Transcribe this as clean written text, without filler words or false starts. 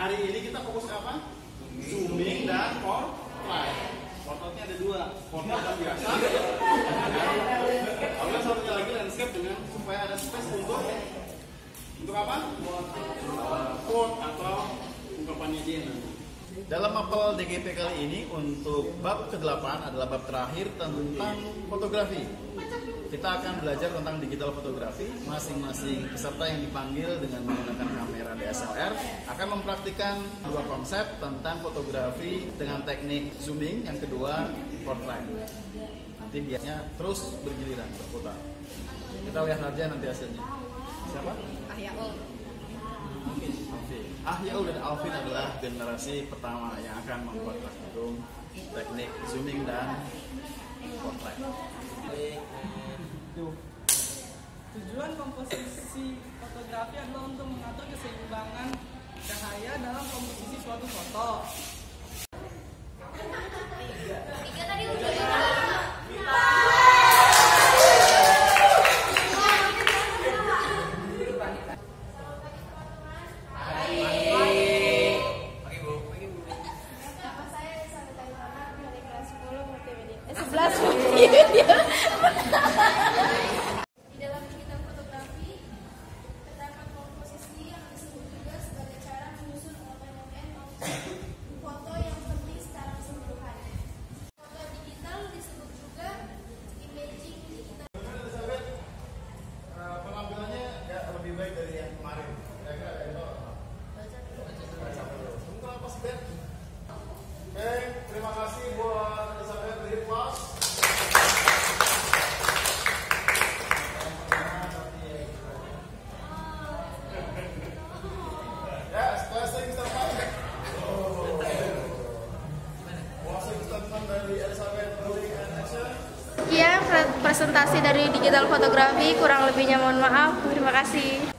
hari ini kita fokus ke apa? Zooming dan portrait. Portraitnya ada dua, portrait yang biasa. Lalu satunya lagi landscape dengan supaya ada space untuk apa? Quote atau ungkapannya dia nanti. Dalam mapel DGP kali ini untuk bab ke-8 adalah bab terakhir tentang fotografi. Kita akan belajar tentang digital fotografi. Masing-masing peserta yang dipanggil dengan menggunakan kamera DSLR akan mempraktikkan dua konsep tentang fotografi dengan teknik zooming, yang kedua portrait. Nanti biasanya terus bergiliran berputar. Kita lihat aja nanti hasilnya. Siapa? Ahyaul dan Alvin adalah generasi pertama yang akan membuat teknik zooming dan portrait. Tujuan komposisi fotografi adalah untuk mengatur keseimbangan cahaya dalam komposisi suatu foto. Terima kasih buat Elizabeth dari Plus. Ya, closing statement. Closing statement dari Elizabeth Rolling and Action. Sekian presentasi dari digital fotografi, kurang lebihnya mohon maaf. Terima kasih.